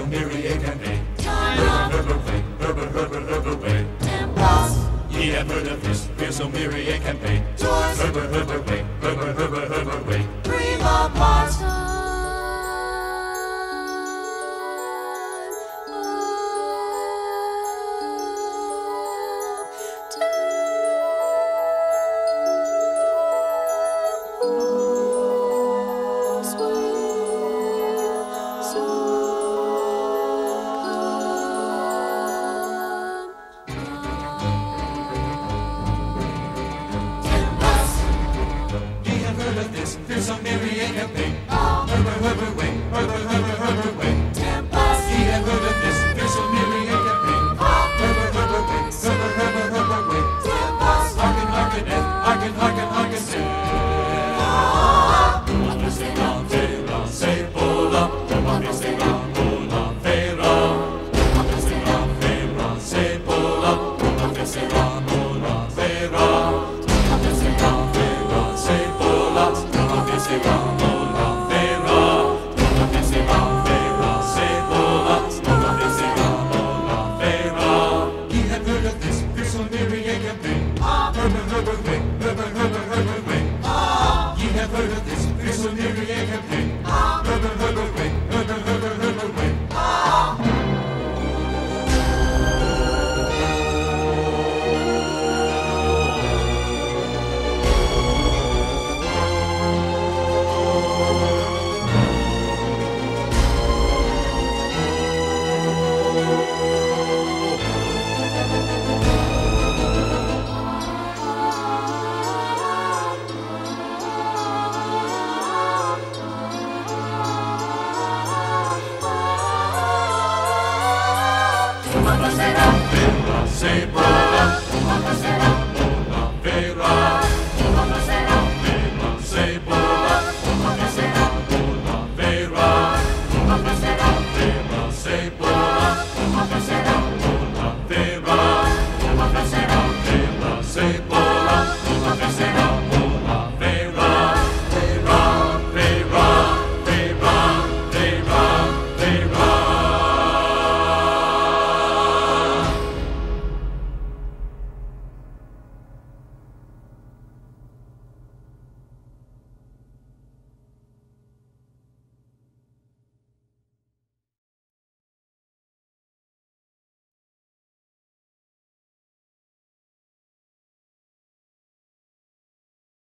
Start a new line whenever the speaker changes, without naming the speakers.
myriad campaign.
Time
Herber way.
Tempest.
Ye have heard of this fearsome myriad campaign.
Doors.
Herber way. Herber way.
Prima Marta.
Fearsome myriad campaign. Herber way. Herber way.
Tempest.
Ye have heard of this fearsome myriad campaign. Herber way. Herber way.
Tempest.
Hearken, hearken, say. Say, pull up. Say, pull up, Pharaoh. Say, pull up. Say, pull up, Pharaoh. Say, pull up. Say, pull up, Pharaoh. Say, pull up. Say, pull up, Pharaoh. Ye have heard of this fearsome myriad campaign. Herber way. Herber way. Ye have heard of this fearsome myriad campaign. Herber way. Herber way. Say,